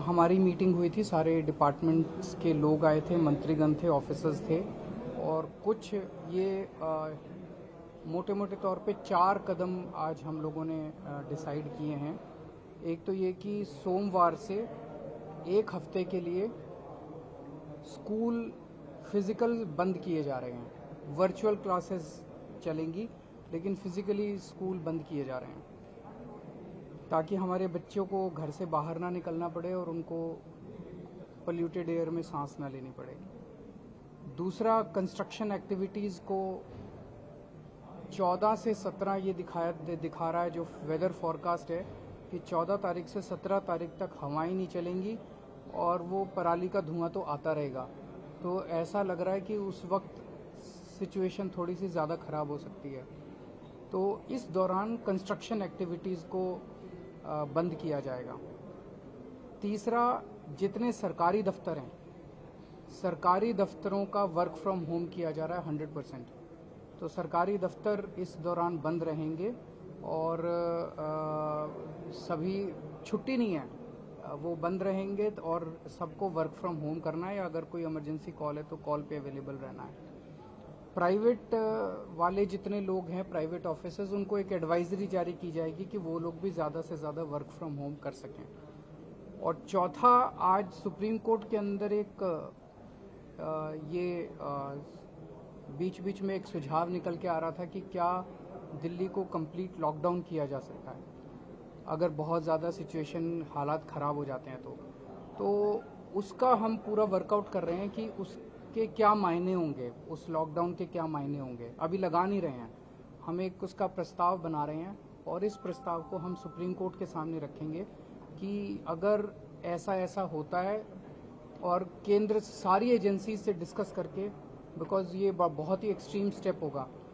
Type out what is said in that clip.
हमारी मीटिंग हुई थी, सारे डिपार्टमेंट्स के लोग आए थे, मंत्रीगण थे, ऑफिसर्स थे और कुछ ये मोटे मोटे तौर पे 4 कदम आज हम लोगों ने डिसाइड किए हैं। एक तो ये कि सोमवार से 1 हफ्ते के लिए स्कूल फिजिकल बंद किए जा रहे हैं। वर्चुअल क्लासेस चलेंगी लेकिन फिजिकली स्कूल बंद किए जा रहे हैं ताकि हमारे बच्चों को घर से बाहर ना निकलना पड़े और उनको पोल्यूटेड एयर में सांस ना लेनी पड़े। दूसरा, कंस्ट्रक्शन एक्टिविटीज़ को 14 से 17 ये दिखा रहा है जो वेदर फॉरकास्ट है कि 14 तारीख से 17 तारीख तक हवाएं नहीं चलेंगी और वो पराली का धुआं तो आता रहेगा। तो ऐसा लग रहा है कि उस वक्त सिचुएशन थोड़ी सी ज़्यादा ख़राब हो सकती है। तो इस दौरान कंस्ट्रक्शन एक्टिविटीज़ को बंद किया जाएगा। तीसरा, जितने सरकारी दफ्तर हैं, सरकारी दफ्तरों का वर्क फ्रॉम होम किया जा रहा है 100%। तो सरकारी दफ्तर इस दौरान बंद रहेंगे और सभी छुट्टी नहीं है, वो बंद रहेंगे और सबको वर्क फ्रॉम होम करना है या अगर कोई इमरजेंसी कॉल है तो कॉल पे अवेलेबल रहना है। प्राइवेट वाले जितने लोग हैं, प्राइवेट ऑफिसर्स, उनको एक एडवाइजरी जारी की जाएगी कि वो लोग भी ज़्यादा से ज़्यादा वर्क फ्रॉम होम कर सकें। और चौथा, आज सुप्रीम कोर्ट के अंदर एक बीच बीच में एक सुझाव निकल के आ रहा था कि क्या दिल्ली को कंप्लीट लॉकडाउन किया जा सकता है अगर बहुत ज़्यादा सिचुएशन, हालात ख़राब हो जाते हैं तो उसका हम पूरा वर्कआउट कर रहे हैं कि उसके क्या मायने होंगे, उस लॉकडाउन के क्या मायने होंगे। अभी लगा नहीं रहे हैं, हम एक उसका प्रस्ताव बना रहे हैं और इस प्रस्ताव को हम सुप्रीम कोर्ट के सामने रखेंगे कि अगर ऐसा ऐसा होता है और केंद्र सारी एजेंसी से डिस्कस करके, बिकॉज ये बहुत ही एक्सट्रीम स्टेप होगा